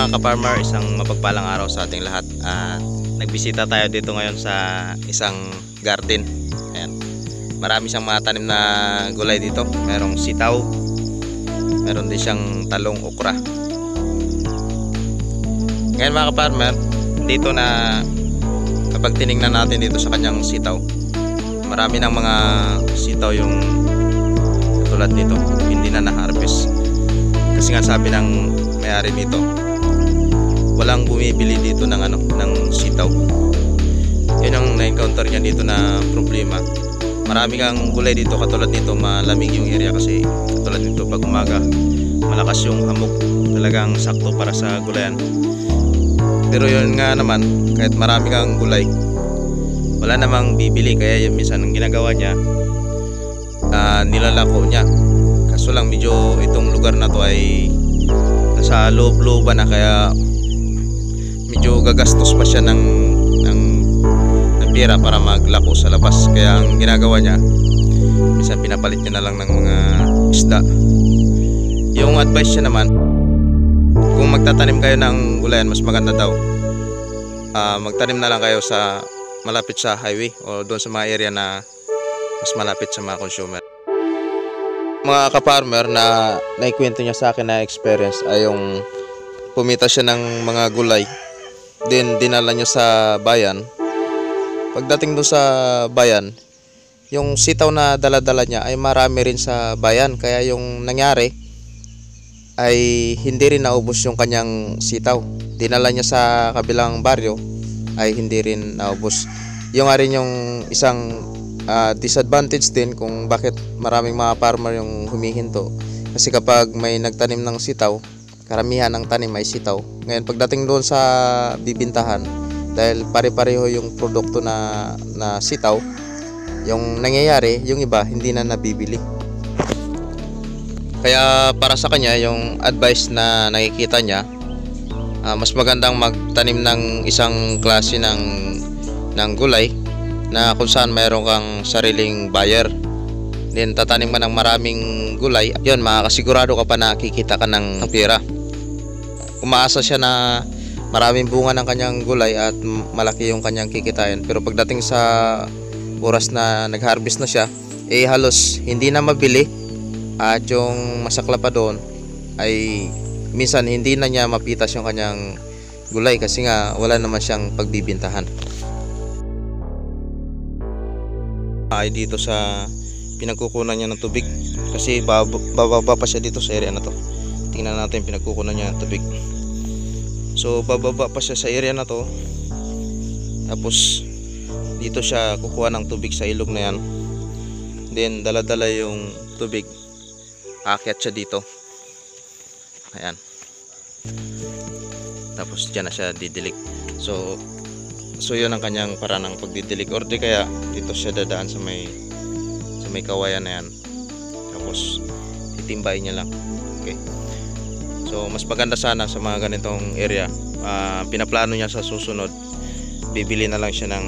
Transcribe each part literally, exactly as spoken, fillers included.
mga ka-farmer, isang mapagpalang araw sa ating lahat. At nagbisita tayo dito ngayon sa isang garden. Ayan. Marami siyang mga tanim na gulay dito. Merong sitaw, meron din siyang talong, okra. Ngayon mga ka-farmer, dito na kapag tinignan natin dito sa kanyang sitaw, marami ng mga sitaw yung katulad nito, hindi na na-harvest. Kasi nga sabi ng may-ari dito, walang bumibili dito ng ano, ng sitaw. Yun ang na-encounter niya dito na problema. Marami kang gulay dito katulad nito, malamig yung area kasi katulad nito pag umaga, malakas yung hamog, talagang sakto para sa gulayan. Pero yun nga naman, kahit marami kang gulay, wala namang bibili, kaya yung minsan ang ginagawa niya, uh, nilalako niya. Kaso lang medyo itong lugar na to ay nasa loob-looban na, kaya medyo gagastos pa siya ng, ng, ng pera para maglako sa labas. Kaya ang ginagawa niya, minsan pinapalit niya na lang ng mga isda. Yung advice niya naman, kung magtatanim kayo ng gulayan, mas maganda daw uh, magtanim na lang kayo sa malapit sa highway o doon sa mga area na mas malapit sa mga consumer. Mga ka-farmer, na naikwento niya sa akin na experience ay yung pumita siya ng mga gulay, then dinala niya sa bayan. Pagdating doon sa bayan, yung sitaw na dala-dala niya ay marami rin sa bayan, kaya yung nangyari ay hindi rin naubos yung kanyang sitaw. Dinala niya sa kabilang baryo ay hindi rin naubos. Yung nga rin yung isang uh, disadvantage din kung bakit maraming mga farmer yung humihinto. Kasi kapag may nagtanim ng sitaw, karamihan ng tanim ay sitaw. Ngayon pagdating doon sa bibintahan, dahil pare-pareho yung produkto na, na sitaw, yung nangyayari, yung iba hindi na nabibili. Kaya para sa kanya, yung advice na nakikita niya, uh, mas magandang magtanim ng isang klase ng, ng gulay na kung saan mayroon kang sariling buyer. Then tatanim ka ng maraming gulay, yun, makakasigurado ka pa na kikita ka ng pera. Umaasa siya na maraming bunga ng kanyang gulay at malaki yung kanyang kikitain. Pero pagdating sa oras na nag-harvest na siya, eh halos hindi na mabili. At yung masakla pa doon ay minsan hindi na niya mapitas yung kanyang gulay kasi nga wala naman siyang pagbibintahan. Ay dito sa pinagkukunan niya ng tubig kasi bababa pa siya dito sa area na to. Tingnan natin pinagkukunan niya ng tubig. So bababa pa siya sa area na to, tapos dito siya kukuha ng tubig sa ilog na yan. Then dala-dala yung tubig, aakyat siya dito. Ayan. Tapos dyan na siya didilig. So so yun ang kanyang paraan ng pagdidilig, or di kaya dito siya dadaan sa may sa may kawayan na yan, tapos titimbayin niya lang. Okay, so mas maganda sana sa mga ganitong area, uh, pinaplano niya sa susunod, bibili na lang siya ng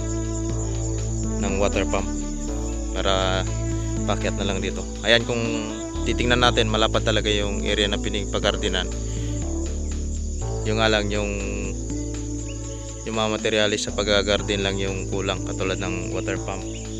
ng water pump para pakyat na lang dito. Ayan, kung titingnan natin, malapad talaga yung area na pinagpagardinan. Yung nga lang yung yung mga materyales sa pag-garden lang yung kulang, katulad ng water pump.